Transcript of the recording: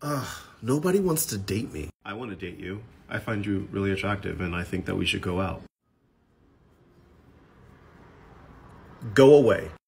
Ugh, nobody wants to date me. I want to date you. I find you really attractive and I think that we should go out. Go away.